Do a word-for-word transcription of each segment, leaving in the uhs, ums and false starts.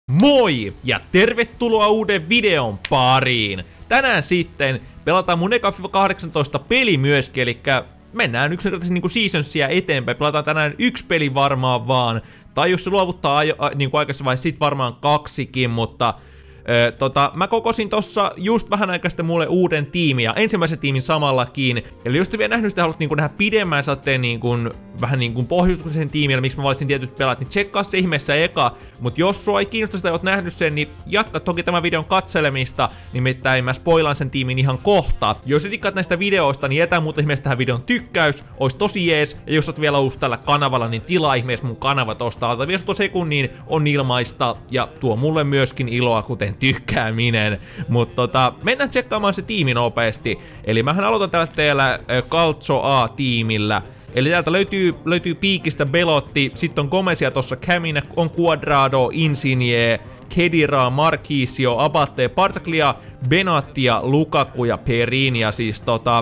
Moi ja tervetuloa uuden videon pariin! Tänään sitten pelataan mun eka FIFA kahdeksantoista peli myöskin, eli mennään yksinkertaisesti niinku seasonsia eteenpäin. Pelataan tänään yksi peli varmaan vaan, tai jos se luovuttaa niinku aikaisessa vaiheessa sit varmaan kaksikin, mutta Öö, tota, mä kokosin tossa just vähän aikaa sitten mulle uuden tiimin ja ensimmäisen tiimin samallakin. Eli jos te vielä nähnyt sitä haluat niinku nähdä pidemmän, saatte niinku vähän niinku pohjustuksen sen tiimille, miksi mä valitsin tietyt pelaat, niin tsekkaa se ihmeessä eka. Mut jos sua ei kiinnosta sitä, oot nähnyt sen, niin jatka toki tämän videon katselemista, nimittäin mä spoilaan sen tiimin ihan kohta. Jos et dikkaat näistä videoista, niin jätä muuten ihmeessä tähän videon tykkäys, ois tosi jees. Ja jos oot vielä uusi tällä kanavalla, niin tilaa ihmeessä mun kanava tosta alta. viisitoista sekunnin on ilmaista ja tuo mulle myöskin iloa, kuten tykkääminen. Mutta tota, mennään tsekkaamaan se tiimi nopeasti. Eli mähän aloitan tällä teillä äh, Calcio A-tiimillä. Eli täältä löytyy, löytyy piikistä Belotti, sitten on Gomesia tossa Camina, on Cuadrado, Insigne, Khedira, Marquisio, Abate, Barzaglia, Benattia, Lukaku ja Perinia, siis tota...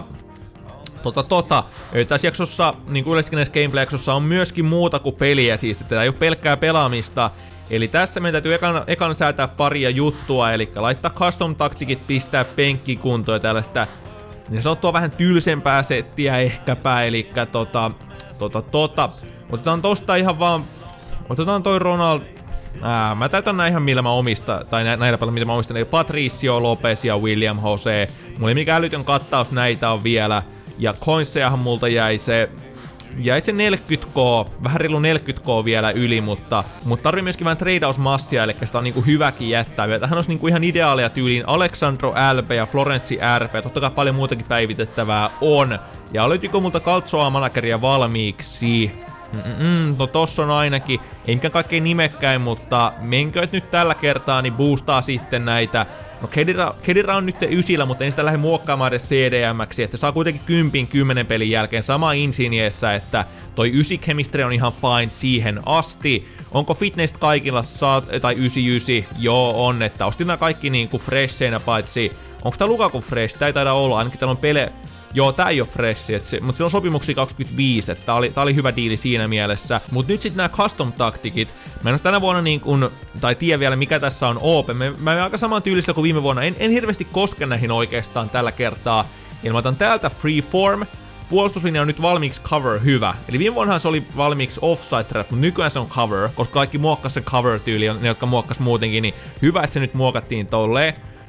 Tota, tota. Tässä jaksossa, niin kuin yleisesti näissä gameplay-jaksossa, on myöskin muuta kuin peliä, siis että ei ole pelkkää pelaamista. Eli tässä meidän täytyy ekan, ekan säätää paria juttua, eli laittaa custom taktikit, pistää penkkikuntoon ja tällaista niin sanottua vähän tylsempää settiä ehkäpä, eli tota, tota, tota. Otetaan tosta ihan vaan, otetaan toi Ronald, ää, mä täytän nää ihan millä mä omistan, tai nä, näillä paljon mitä mä omistan, eli Patricio, Lopez ja William Jose. Mulla ei mikään älytön kattaus näitä on vielä, ja coinsejahan multa jäi se, jäi se neljäkymmentä k, vähän reilu neljäkymmentä k vielä yli, mutta, mutta tarvii myöskin vähän treidausmassia, eli sitä on niinku hyväkin jättää. Ja tähän olisi niinku ihan ideaalia tyyliin Alexandro L P ja Florenzi R P, totta kai paljon muutakin päivitettävää on. Ja löytyykö multa Calcio A-manageria valmiiksi? Mm-mm, no tossa on ainakin, enkä kaikkein nimekkäin, mutta menkööt nyt tällä kertaa, niin boostaa sitten näitä. No Khedira, Khedira on nyt ysillä, mutta en sitä lähde muokkaamaan edes C D M-ksi, että saa kuitenkin kympin kymmenen pelin jälkeen sama Insigniessä, että toi ysi chemistry on ihan fine siihen asti. Onko fitness kaikilla saat, tai yhdeksänkymmentäyhdeksän? Joo on, että ostin nää kaikki niinku fresheinä paitsi, onko tää Lukaku fresh? Tää ei taida olla, ainakin täällä on pele. Joo, tää ei oo fresh, mutta se on sopimuksia kaksikymmentäviisi, että tää oli, tää oli hyvä diili siinä mielessä. Mut nyt sit nää custom taktikit, mä en oo tänä vuonna niin kun, tai tiedä vielä mikä tässä on O P, mä, mä en aika saman tyylistä kuin viime vuonna, en, en hirveästi koske näihin oikeastaan tällä kertaa. Ilmoitan täältä freeform, puolustuslinja on nyt valmiiksi cover hyvä. Eli viime vuonnahan se oli valmiiksi offside trap, mutta nykyään se on cover, koska kaikki muokkas sen cover tyyli, ne jotka muokkas muutenkin, niin hyvä, että se nyt muokattiin tolleen.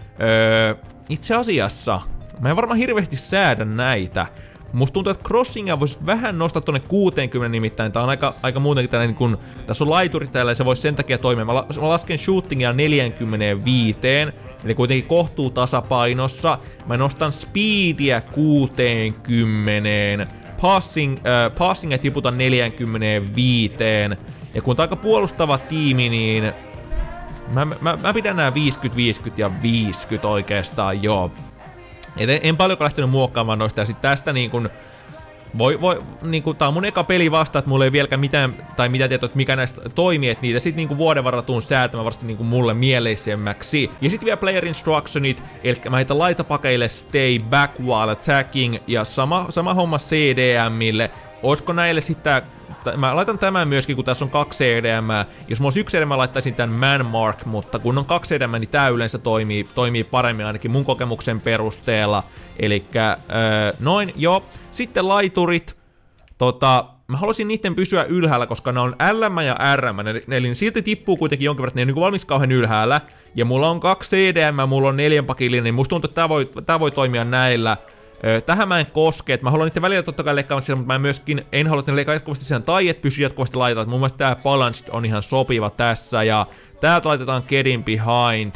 Öö, itse asiassa mä en varmaan hirveästi säädä näitä. Musta tuntuu, että crossingia voisi vähän nostaa tonne kuuteenkymmeneen nimittäin. Tää on aika, aika muutenkin tällainen, kun tässä on laituri täällä ja se voisi sen takia toimia. Mä, la, mä lasken shootingia neljäänkymmeneenviiteen, eli kuitenkin kohtuu tasapainossa. Mä nostan speedia kuuteenkymmeneen. Passing, äh, passingia tiputan neljäänkymmeneenviiteen. Ja kun tää on aika puolustava tiimi, niin mä, mä, mä pidän nää viisikymmentä, viisikymmentä ja viisikymmentä oikeastaan, joo. Et en, en paljonkaan lähtenyt muokkaamaan noista, ja sit tästä niin kun voi, voi, niin kun tää on mun eka peli vasta, että mulla ei vieläkään mitään, tai mitään tietoa, että mikä näistä toimii, että niitä sit niin vuoden varrella tuun säätämään varmasti niin mulle mieleisemmäksi. Ja sit vielä player instructionit, eli mä heitän laitapakeille stay back while attacking, ja sama, sama homma C D Mille. Oisko näille sitten, mä laitan tämän myöskin, kun tässä on kaksi C D M. Jos mulla olisi yksi C D M, mä laittaisin tän man mark, mutta kun on kaksi C D M, niin tää yleensä toimii, toimii paremmin ainakin mun kokemuksen perusteella. Elikkä öö, noin, joo. Sitten laiturit. Tota, mä haluaisin niitten pysyä ylhäällä, koska ne on L M ja R M, eli silti tippuu kuitenkin jonkin verran, että ne ei ole niin valmiiksi kauhean ylhäällä. Ja mulla on kaksi C D M, mulla on neljän pakillinen, niin musta tuntuu, että tää voi, tää voi toimia näillä. Öö, tähän mä en koske, että mä haluan niiden välillä totta kai leikkaamaan siellä, mutta mä myöskin en halua, että ne leikkaa jatkuvasti sen tai et pysy jatkuvasti laitetaan. Mun mielestä tää balanced on ihan sopiva tässä, ja täältä laitetaan get in behind.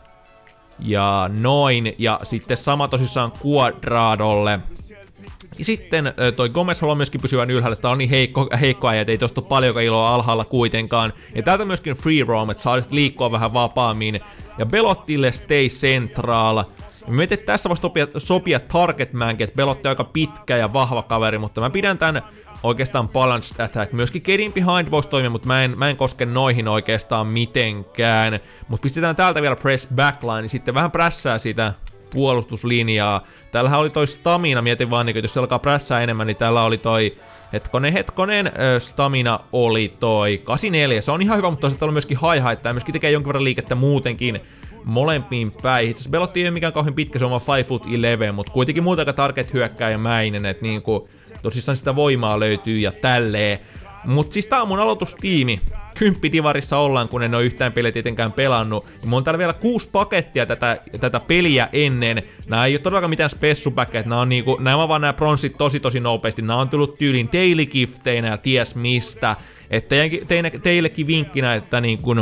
Ja noin, ja sitten sama tosissaan Cuadradolle. Ja sitten toi Gomez haluaa myöskin pysyä ylhäällä, tää on niin heikko, heikkoa, et ei tosta ole paljonkaan iloa alhaalla kuitenkaan. Ja täältä myöskin free roam, että saa sitten liikkua vähän vapaammin. Ja Belottille stay central. Mä mietin, että tässä voisi sopia, sopia targetmankin, että Belotti on aika pitkä ja vahva kaveri, mutta mä pidän tän oikeastaan balanced attack. Myöskin get in behind voisi toimia, mutta mä en, mä en koske noihin oikeastaan mitenkään. Mutta pistetään täältä vielä press backline, niin sitten vähän prässää sitä puolustuslinjaa. Täällähän oli toi stamina, mietin vaan, että jos se alkaa prässää enemmän, niin täällä oli toi hetkonen, hetkonen, ö, stamina oli toi kahdeksankymmentäneljä, se on ihan hyvä, mutta sitten on myöskin hi-haittaa ja myöskin tekee jonkin verran liikettä muutenkin molempiin päin. Itse asiassa Belotti ei ole mikään kauhean pitkä, se on vaan five foot eleven, mutta kuitenkin muuta aika target hyökkääjämäinen, että niinku tosissaan sitä voimaa löytyy ja tälleen. Mut siis tää on mun aloitustiimi. Kymppidivarissa ollaan, kun en oo yhtään peliä tietenkään pelannut. Mulla on täällä vielä kuusi pakettia tätä, tätä peliä ennen. Nää ei oo todellakaan mitään spessupäkkeet. Nää on niinku, nää on vaan nää bronssit tosi tosi nopeasti. Nää on tullut tyylin daily gifteinä ja ties mistä. Että teille, teillekin vinkkinä, että niinku,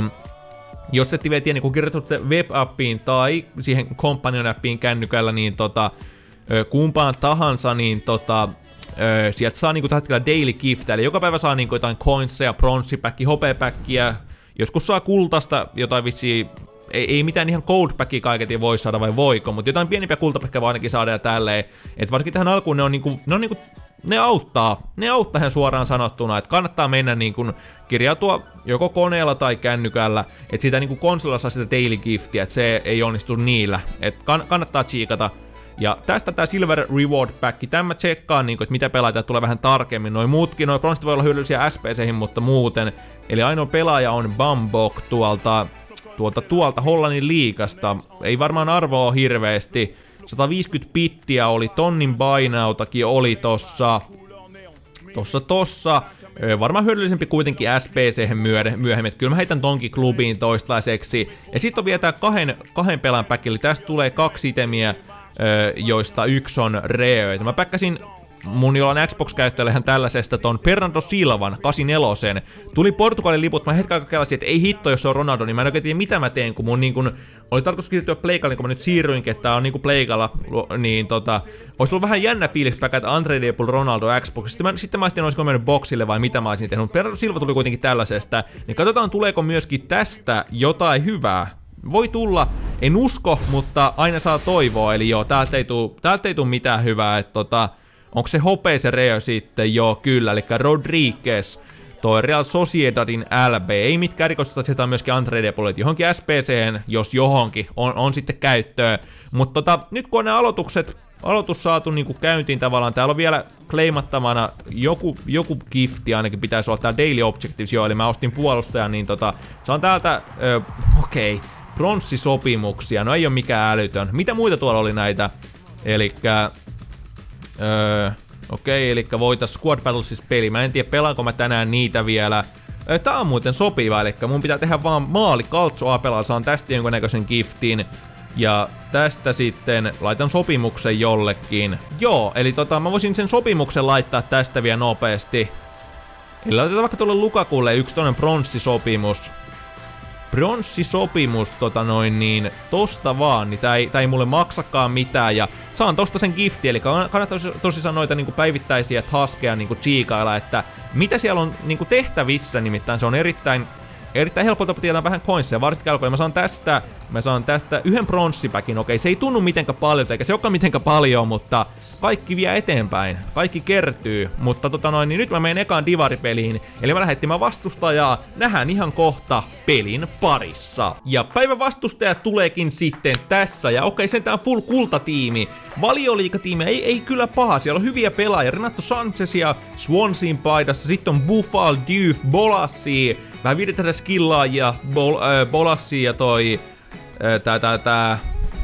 jos ette vielä tiedä, niin kun kirjoitatte web-appiin tai siihen companion-appiin kännykällä, niin tota, kumpaan tahansa, niin tota, Öö, sieltä saa niinku tällä hetkellä daily giftä, eli joka päivä saa niinku jotain coinseja, pronssipäkkiä, hopeapäkkiä, joskus saa kultasta jotain vissiin, ei, ei mitään ihan goldpäkkiä kaiketi voi saada vai voiko, mutta jotain pieniä kultapäkkiä voi ainakin saada ja tälleen, että varsinkin tähän alkuun ne on niinku, ne on niinku, ne auttaa, ne auttaa ihan suoraan sanottuna, että kannattaa mennä niinku kirjautua joko koneella tai kännykällä, että siitä niinku konsolilla saa sitä daily giftiä, että se ei onnistu niillä, että kann kannattaa tsiikata. Ja tästä tää Silver Reward Pack, tämä mä tsekkaan, niin että mitä pelaajia tulee vähän tarkemmin. Noin muutkin, noin bronssit voi olla hyödyllisiä S P C:ihin, mutta muuten. Eli ainoa pelaaja on Bambok tuolta, tuolta, tuolta Hollannin liigasta. Ei varmaan arvoa ole hirveesti. sata viisikymmentä pittiä oli, tonnin bainautakin oli tossa. Tossa tossa. Varmaan hyödyllisempi kuitenkin S P C:hen myöhemmin, että kyllä mä heitän tonkin klubiin toistaiseksi. Ja sitten on vielä tää kahden, kahden pelan pack, eli tästä tulee kaksi itemiä, joista yksi on rare. Mä päkkäsin mun jollain Xbox-käyttäjälle ihan tällaisesta ton Bernardo Silvan kahdeksankymmentäneljä. Tuli Portugalin liput, mä hetken aikaa kelasin, että ei hitto, jos se on Ronaldo, niin mä en oikein tiedä mitä mä teen, kun mun niin kun oli tarkoitus kirjoittua Pleikalla, niin kun mä nyt siirryinkin, että tää on niinku Pleikalla, niin tota, ois ollut vähän jännä fiilis päkätä Untradeable Ronaldo Xbox. Sitten mä, sitten mä ajattelin, olisiko mennyt boxille vai mitä mä olisin tehnyt, mutta Bernardo Silva tuli kuitenkin tällaisesta, niin katsotaan tuleeko myöskin tästä jotain hyvää. Voi tulla, en usko, mutta aina saa toivoa, eli joo, täältä ei tuu, täältä ei tuu mitään hyvää, että tota, onko se hopeisen reo sitten? Joo, kyllä, eli Rodriguez, toi Real Sociedadin L B, ei mitkään rikosta, sieltä on myöskin Untradeable, johonkin S P C:hen, jos johonkin, on, on sitten käyttöön, mutta tota, nyt kun on nämä aloitukset, aloitus saatu niinku käyntiin tavallaan, täällä on vielä kleimattavana joku, joku gifti ainakin pitäisi olla täällä Daily Objectives, joo, eli mä ostin puolustajan, niin tota, se on täältä, ö, okei, okay. Pronssisopimuksia, no ei oo mikään älytön. Mitä muita tuolla oli näitä? Elikkä... Öö, okei, okay, elikkä voitais Squad Battlesissa peli. Mä en tiedä, pelaanko mä tänään niitä vielä. Öö, tää on muuten sopiva, elikkä mun pitää tehdä vaan maali Calcio Apelalla, saan tästä jonkunnäköisen giftin. Ja tästä sitten laitan sopimuksen jollekin. Joo, eli tota, mä voisin sen sopimuksen laittaa tästä vielä nopeasti. Eli laitetaan vaikka tuolle Lukakulle yksi toinen pronssisopimus. Pronssisopimus, tota noin niin, tosta vaan, niin tää ei, tää ei mulle maksakaan mitään, ja saan tosta sen gifti, eli kannattaa tosissaan noita niinku päivittäisiä taskeja niinku tsiikailla, että mitä siellä on niinku tehtävissä, nimittäin se on erittäin, erittäin helppo tapa tietää vähän coinsia, varsinkin alkoin, mä saan tästä, mä saan tästä yhden pronssipäkin, okei, se ei tunnu mitenkään paljon, eikä se olekaan mitenkään paljon, mutta kaikki vie eteenpäin, kaikki kertyy, mutta tota noin, niin nyt mä menen ekaan divaripeliin, eli mä lähettimään vastustajaa, nähdään ihan kohta pelin parissa. Ja päivän vastustaja tuleekin sitten tässä, ja okei, sentään full kultatiimi, valioliigatiimi ei, ei kyllä paha, siellä on hyviä pelaajia, Renato Sanchezia Swansean paidassa, sitten on Buffal, Diouf, Bolassi, vähän viidettä skillaajia, Bol, äh, Bolassi ja toi, äh, tää, tää, tää,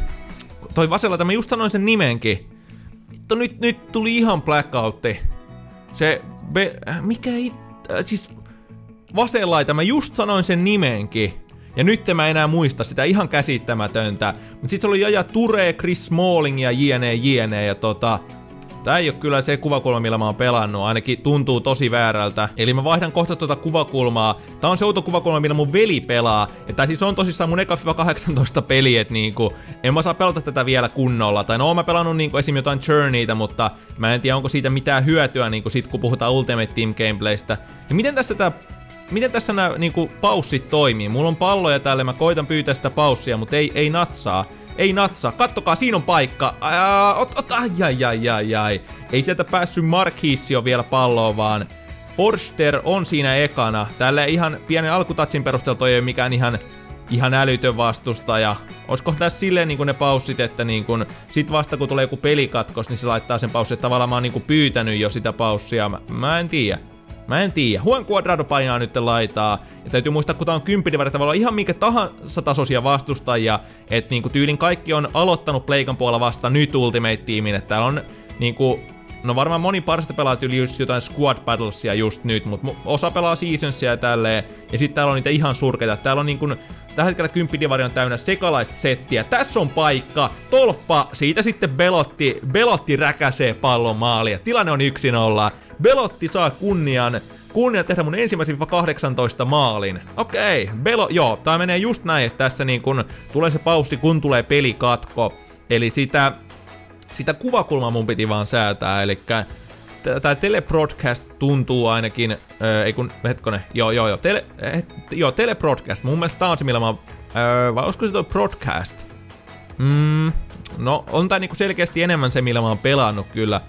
toi vasella, mä just sanoin sen nimenkin. Nyt, nyt tuli ihan blackoutti. Se... Be, mikä ei... Äh, siis... Vasenlaita, mä just sanoin sen nimenkin. Ja nyt mä en enää muista sitä, ihan käsittämätöntä. Mut sit oli Jaja Ture, Chris Smalling ja jne jne ja tota... Tää ei oo kyllä se kuvakulma, millä mä oon pelannut, ainakin tuntuu tosi väärältä. Eli mä vaihdan kohta tuota kuvakulmaa. Tää on se outo kuvakulma, millä mun veli pelaa. Ja tää siis on tosissaan mun eka kahdeksantoista peli, et niinku... En mä saa pelata tätä vielä kunnolla. Tai no oon mä pelannut niinku esim. Jotain Journeytä, mutta mä en tiedä onko siitä mitään hyötyä niinku sit kun puhutaan Ultimate Team gameplaystä. Ja miten tässä tää... Miten tässä nää niinku paussit toimii? Mulla on palloja täällä, mä koitan pyytää sitä paussia, mutta ei, ei natsaa. Ei natsaa. Kattokaa, siinä on paikka. Ää, ot, ot, ai, ai, ai, ai, ai. Ei sieltä päässyt Marquisio vielä palloon, vaan Forster on siinä ekana. Tällä ihan pienen alkutatsin perusteella toi ei ole mikään ihan ihan älytön vastustaja. Olisiko tässä silleen niinku ne paussit, että niinku, sit vasta kun tulee joku pelikatkos, niin se laittaa sen paussin, että tavallaan mä oon niinku pyytänyt jo sitä paussia. Mä, mä en tiedä. Mä en tiedä. Juan Cuadrado painaa nyt laitaa. Ja täytyy muistaa, kun tää on kymppinivari, tavallaan ihan minkä tahansa tasoisia vastustajia. Että niinku tyylin kaikki on aloittanut Pleikan puolella vasta nyt Ultimate-tiimin. Että täällä on niinku... No varmaan moni parista pelaa yli just jotain Squad Battlesia just nyt, mutta osa pelaa Seasonsia ja tälleen. Ja sitten täällä on niitä ihan surkeita. Täällä on niinku... Tällä hetkellä kymppinivari on täynnä sekalaista settiä. Tässä on paikka, tolppa, siitä sitten Belotti, Belotti räkäsee pallon maalia. Tilanne on yksi nolla. Belotti saa kunnian, kunnian tehdä mun ensimmäisen kahdeksantoista maalin. Okei, Belo, joo, tää menee just näin, että tässä niin kun tulee se paussi, kun tulee pelikatko. Eli sitä, sitä kuvakulmaa mun piti vaan säätää, elikkä tää telebroadcast tuntuu ainakin, öö, ei kun, hetkonen, joo joo joo, tele, et, joo, telebroadcast, mun mielestä tää on se millä mä oon, öö, vai olisiko se toi broadcast? Mm, no, on tää niinku selkeästi enemmän se millä mä oon pelannut kyllä.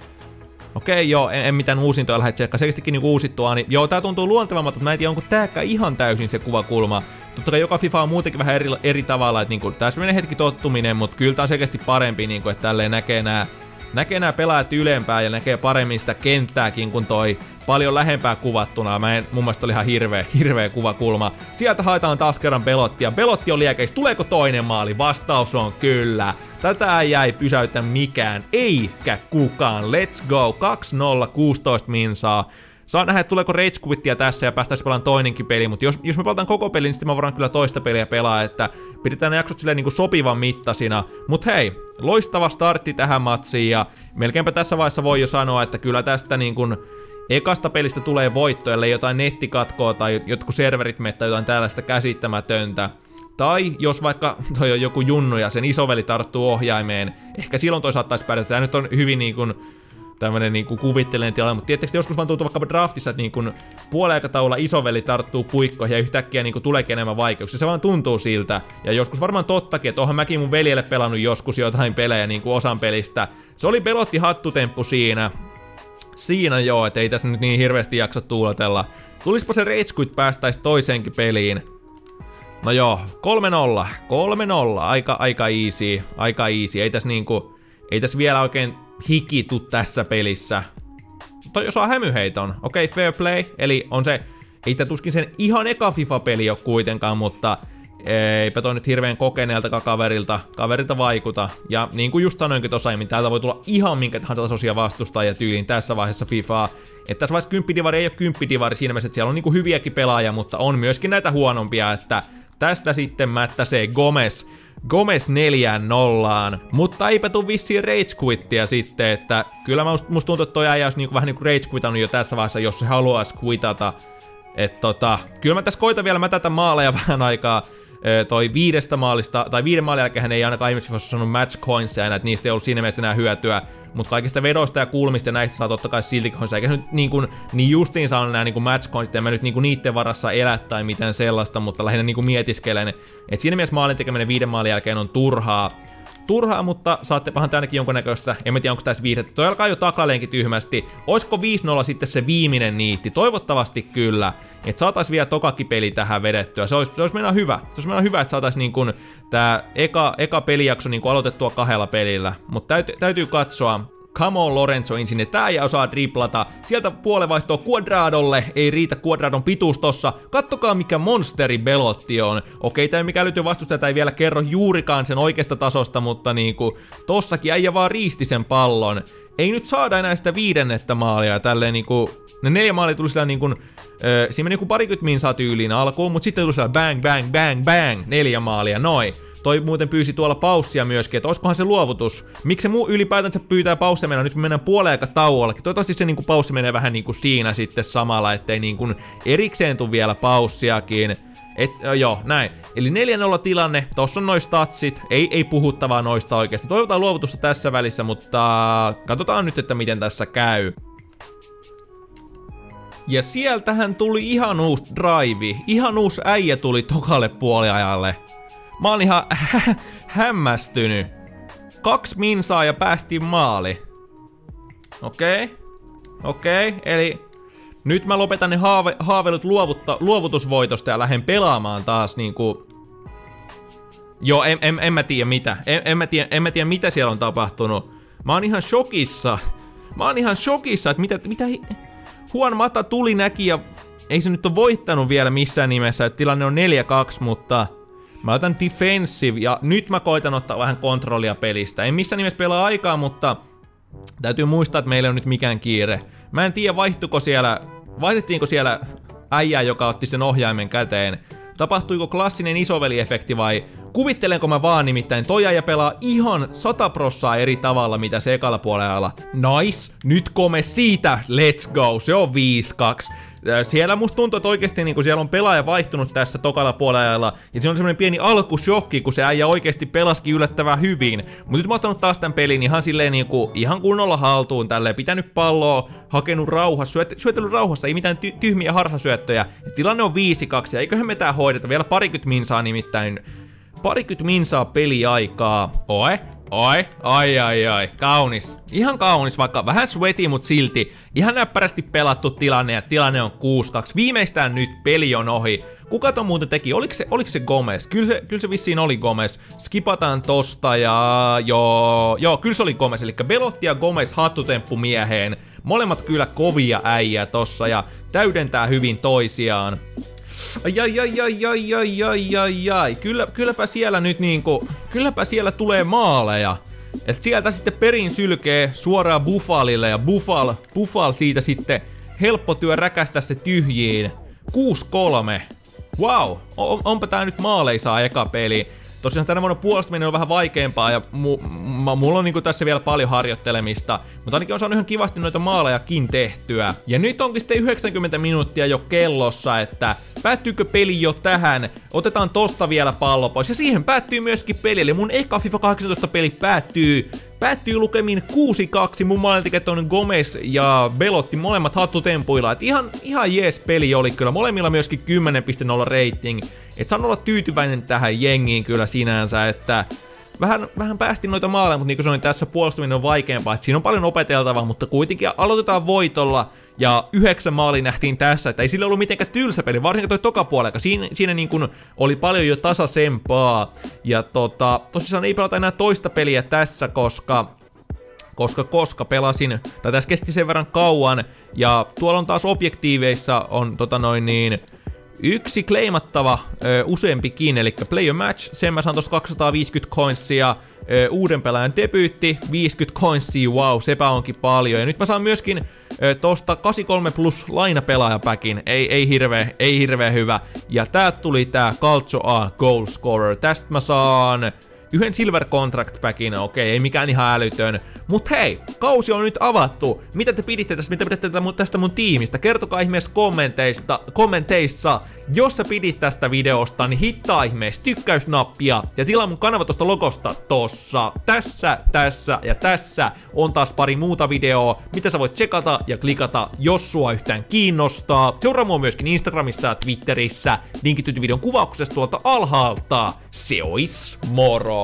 Okei, joo, en, en mitään uusintoja lähde tsekkaan, selkeästikin niinku uusittua, niin joo, tää tuntuu luontevammalta, mutta mä en tiedä, onko tääkään ihan täysin se kuvakulma. Totta kai joka FIFA on muutenkin vähän eri, eri tavalla, että niinku, tässä menee hetki tottuminen, mutta kyllä tää on selkeästi parempi, niinku, että tälleen näkee nää Näkee nää pelaajat ylempää ja näkee paremmin sitä kenttääkin kuin toi paljon lähempää kuvattuna. Mä en, mun mielestä oli ihan hirveä, hirveä kuvakulma. Sieltä haetaan taas kerran Belottia. Belotti on liekeis. Tuleeko toinen maali? Vastaus on kyllä. Tätä ei jäi pysäytä mikään. Eikä kukaan. Let's go. kaksi nolla, kuusitoista minsaa. Saa nähdä, että tuleeko Rage Quittia tässä ja päästäis pelaan toinenkin peli, mutta jos, jos me pelataan koko pelin, niin sitten mä voidaan kyllä toista peliä pelaa, että pidetään ne jaksot silleen niinku sopivan mittasina. Mut hei, loistava startti tähän matsiin ja melkeinpä tässä vaiheessa voi jo sanoa, että kyllä tästä niinku ekasta pelistä tulee voitto, ellei jotain nettikatkoa tai jotkut serverit mettää jotain tällaista käsittämätöntä. Tai jos vaikka toi on joku junnu ja sen isoveli tarttuu ohjaimeen, ehkä silloin toi saattaisi pärjätä. Tää nyt on hyvin niinku tämmönen niinku kuvittelen tilanne, mutta tietysti joskus vaan tuntuu vaikka draftissa, että niinku puoliaikataululla isoveli tarttuu puikkoihin ja yhtäkkiä niinku tuleekin enemmän vaikeuksia. Se vaan tuntuu siltä. Ja joskus varmaan tottakin, että oonhan mäkin mun veljelle pelannut joskus jotain pelejä niinku osan pelistä. Se oli Belotti hattutemppu siinä. Siinä joo, et ei tässä nyt niin hirveästi jaksa tuuletella. Tulispa se Rage Quit päästäis toiseenkin peliin. No joo, kolme nolla. kolme nolla. Aika, aika easy. Aika easy. Ei tässä niinku... Ei tässä vielä oikein hikitu tässä pelissä. Toi jos on hämyheiton. Okei, okay, fair play. Eli on se... Ei tää tuskin sen ihan eka FIFA-peli ole kuitenkaan, mutta... Eipä toi nyt hirveän kokeneeltakaan kaverilta, kaverilta vaikuta. Ja niin kuin just sanoinkin tossa aiemmin, täältä voi tulla ihan minkä tahansa tasoisia vastustajia tyyliin tässä vaiheessa FIFAa. Että tässä vaiheessa kymppidivari ei ole kymppidivari siinä mielessä, että siellä on niinku hyviäkin pelaajia, mutta on myöskin näitä huonompia, että tästä sitten mättäsee Gomez. Gomez neljään nollaan, mutta eipä tuu vissiin Rage Quittia sitten, että kyllä musta must tuntuu, että toi äijä olisi niinku vähän niinku Rage Quitannut jo tässä vaiheessa, jos se haluaisi quitata. Että tota, kyllä mä tässä koitan vielä mätätä maaleja vähän aikaa. Toi viidestä maalista, tai viiden maalin jälkeen hän ei ainakaan aiemmin ole sanonut match coinsia, että niistä ei ollut siinä mielessä enää hyötyä. Mutta kaikista vedoista ja kulmista ja näistä saa totta kai silti coinsia, eikä nyt niin, kuin, niin justiin saa nämä niin match coinsit, ja mä nyt niin niiden varassa elä tai mitään sellaista, mutta lähinnä niin mietiskelen. Että siinä mielessä maalin tekeminen viiden maalin jälkeen on turhaa. Turhaa, mutta saattepahan te ainakin jonkunnäköistä, en mä tiedä onko tässä viihdettä. Toi alkaa jo takaleenkin tyhmästi. Oisko viisi nolla sitten se viimeinen niitti? Toivottavasti kyllä. Että saatais vielä tokakin peli tähän vedettyä. Se olisi, se olisi mennä hyvä. Se olisi mennä hyvä, että saatais niin kuin tää eka, eka pelijakso niin kuin aloitettua kahdella pelillä. Mutta täytyy, täytyy katsoa. Come on Lorenzo ensin, tää ja osaa driplata. Sieltä puolenvaihtoa Cuadradolle, ei riitä Cuadradon pituus tossa. Kattokaa mikä monsteri Belotti on. Okei, tää mikä löytyy vastustaja, ei vielä kerro juurikaan sen oikeasta tasosta, mutta niinku tossakin äijä vaan riisti sen pallon. Ei nyt saada enää sitä viidennettä maalia, tälleen niinku... Ne neljä maalia tuli sillä niinku... Öö, siinä meni joku parikymmentä minsaa tyyliin alkuun, mutta sitten tuli sillä bang, bang, bang, bang, neljä maalia, noin. Toi muuten pyysi tuolla paussia myöskin, että olisikohan se luovutus. Miksi se muu ylipäätänsä pyytää paussia mennä? Nyt me mennään puoleen aika tauollakin. Toivottavasti se niinku paussi menee vähän niinku siinä sitten samalla, ettei niinku erikseen tuu vielä paussiakin. Et, joo, näin. Eli neljä nolla tilanne, tossa on noi statsit, ei, ei puhuttavaa noista oikeesti. Toivotaan luovutusta tässä välissä, mutta katsotaan nyt, että miten tässä käy. Ja sieltähän tuli ihan uusi drive, ihan uusi äijä tuli tokalle puoliajalle. Mä oon ihan hä hämmästynyt. Kaksi minsaa ja päästiin maali. Okei. Okay. Okei, okay. Eli nyt mä lopetan ne haave haavelut luovutta luovutusvoitosta ja lähden pelaamaan taas niinku Joo, en, en, en mä tiedä mitä. En, en, mä tiedä, en mä tiedä mitä siellä on tapahtunut. Mä oon ihan shokissa. Mä oon ihan shokissa, että mitä... mitä... Juan Mata tuli näki ja... Ei se nyt ole voittanut vielä missään nimessä, että tilanne on neljä kaksi, mutta... Mä otan defensive ja nyt mä koitan ottaa vähän kontrollia pelistä. En missään nimessä pelaa aikaa, mutta... Täytyy muistaa, että meillä on nyt mikään kiire. Mä en tiedä vaihtuiko siellä... Vaihdettiinko siellä äijää, joka otti sen ohjaimen käteen. Tapahtuiko klassinen isoveli-efekti vai kuvittelenko mä vaan, nimittäin toi äijä pelaa ihan sata prossaa eri tavalla mitä se ekalla puolella. Nice, nyt kome siitä, let's go, se on viisi kaksi. Siellä musta tuntuu, että oikeesti niin siellä on pelaaja vaihtunut tässä tokalla puolella ja se on semmonen pieni alkushokki, kun se äijä oikeesti pelasikin yllättävän hyvin. Mut nyt mä oon ottanut taas tän pelin ihan silleen niinku ihan kunnolla haltuun tälleen, pitänyt palloa, hakenut rauhassa, syöt, syötellyt rauhassa, ei mitään ty tyhmiä harhasyöttöjä. Ja tilanne on viisi kaksi ja eiköhän me tää hoideta vielä parikymmentä minsaa nimittäin. Parikymmentä minsaa peliaikaa. Oi, oi, ai ai ai, kaunis. Ihan kaunis, vaikka vähän sweaty, mut silti. Ihan näppärästi pelattu tilanne ja tilanne on kuusi kaksi. Viimeistään nyt peli on ohi. Kuka ton muuten teki? Oliko se, oliko se Gomez? Kyllä se, kyllä se vissiin oli Gomez. Skipataan tosta ja... Joo, joo, kyllä se oli Gomez. Elikkä Belotti ja Gomez hattutemppu mieheen. Molemmat kyllä kovia äijää tossa ja täydentää hyvin toisiaan. Ai ai ai ai ai ai ai ai ai. Kyllä, kylläpä siellä nyt niinku, kylläpä siellä tulee maaleja. Et sieltä sitten perin sylkee suoraan Buffalille ja Buffal, Buffal siitä sitten helppo työ räkästä se tyhjiin. kuusi kolme. Wow, on, onpa tää nyt maaleisaa eka peli. Tosiaan tänä vuonna puolustaminen on vähän vaikeampaa ja mu ma mulla on niinku tässä vielä paljon harjoittelemista, mutta ainakin on saanut ihan kivasti noita maalejakin tehtyä. Ja nyt onkin sitten yhdeksänkymmentä minuuttia jo kellossa, että päättyykö peli jo tähän? Otetaan tosta vielä pallo pois ja siihen päättyy myöskin peli, eli mun eka FIFA kahdeksantoista peli päättyy Päättyy lukemin kuusi kaksi, mun maalintekijät on Gomez ja Belotti molemmat hattutempuilla, et ihan, ihan jees peli oli kyllä, molemmilla myöskin kymmenen pilkku nolla rating, et saan olla tyytyväinen tähän jengiin kyllä sinänsä, että vähän, vähän päästiin noita maaleja, mutta niin kuin sanoin, tässä puolustaminen on vaikeampaa, että siinä on paljon opeteltavaa, mutta kuitenkin aloitetaan voitolla ja yhdeksän maali nähtiin tässä, että ei sillä ollut mitenkään tylsä peli, varsinkin toi toka puolella, siinä, siinä niin kuin oli paljon jo tasaisempaa ja tota, tosissaan ei pelata enää toista peliä tässä, koska koska koska pelasin, tai tässä kesti sen verran kauan ja tuolla on taas objektiiveissa on tota noin niin yksi kleimattava, ö, useampikin, eli play a match, sen mä saan tosta kaksisataaviisikymmentä coinsia, ö, uuden pelaajan debyytti, viisikymmentä coinsia, wow, sepä onkin paljon. Ja nyt mä saan myöskin ö, tosta kahdeksankymmentäkolme plus lainapelaajapäkin, ei, ei hirveä, ei hirveä hyvä. Ja täältä tuli tää Calcio A Goal Scorer, tästä mä saan yhden Silver Contract Packin, okei, ei mikään ihan älytön. Mut hei, kausi on nyt avattu. Mitä te piditte tästä, mitä pidätte tästä mun tiimistä? Kertokaa ihmeessä kommenteista, kommenteissa. Jos sä pidit tästä videosta, niin hittaa ihmeessä tykkäysnappia ja tilaa mun kanava tosta logosta tossa. Tässä, tässä ja tässä on taas pari muuta videoa, mitä sä voit tsekata ja klikata, jos sua yhtään kiinnostaa. Seuraa mua myöskin Instagramissa ja Twitterissä. Linkit videon kuvauksesta tuolta alhaalta. Se ois moro!